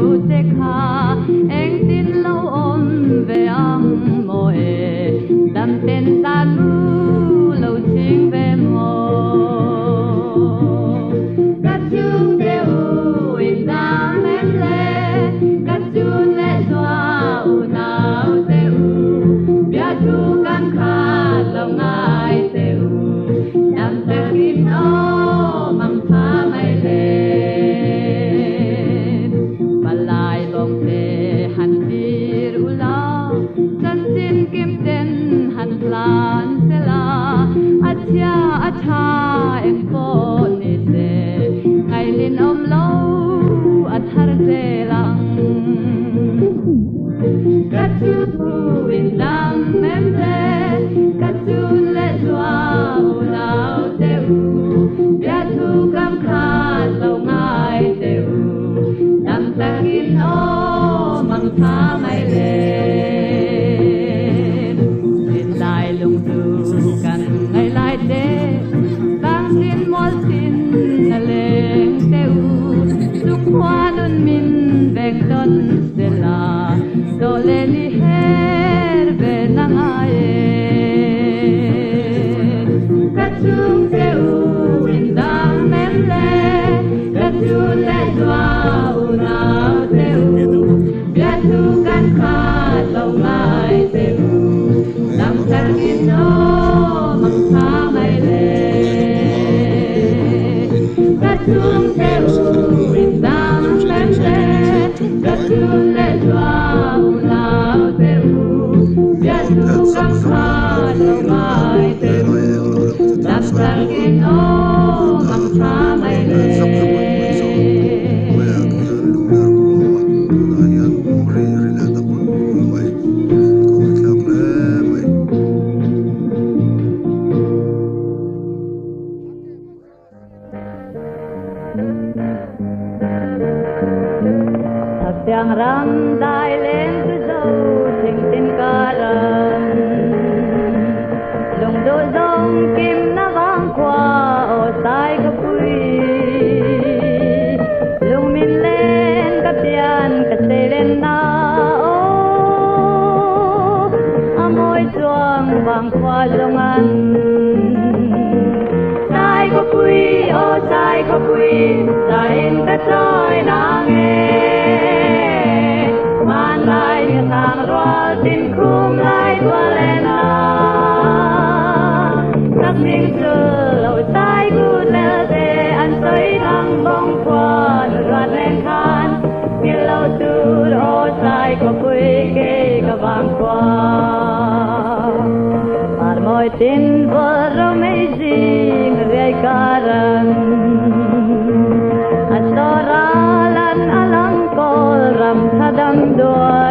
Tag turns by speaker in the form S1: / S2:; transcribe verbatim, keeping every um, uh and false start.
S1: te kha eng tin lo om ve ang mo e dam ten ta nu lo ching ve mo kat chung te u in dam em le kat chung le doa u nao te u bia tu kan kha lo ngai te u dam te kin no mang pha mai le palai bong te han bir u la san sin kim ten han plan se la achia acha eng po ni se ngai lin om lo athar se lang kat chu tu in dam em te kat chu le doa u nao te u bia tu kam kha lo ngai te u dam ta kin o mang pha mai le in lai lung tu kan ngai lai te bang tin mol tin na leng te u luk hua nun min veng don se la do le li her ve nang ai kat chung te u in dang mem le kat chu le doa u nao te u bia tu kan kha lo ngai te u dam kan kin no mang pha mai le kat chung te u in dang mem le kat chu le doa u nao te u bia tu kan kha lo ngai te u dam kan kin no mang pha mai le Yang ram dai lên từ dâu tình tin ca ram lùng đôi dông kim na vang qua ô sai ka pui lùng min lên ka pian ka se lên na ô amoi chuang vang qua long an sai ka pui ô sai ka pui sai in ka trôi na nghe man lai sang roal tin khum lai tua lena sắc minh chưa lội tai gu lê te an tới thang bông qua loạt lên khan miền lâu tu ô sai có quê kê cả vàng qua mar moi tin vợ râu mấy gì người karan asora lan alang kol ram thadam doa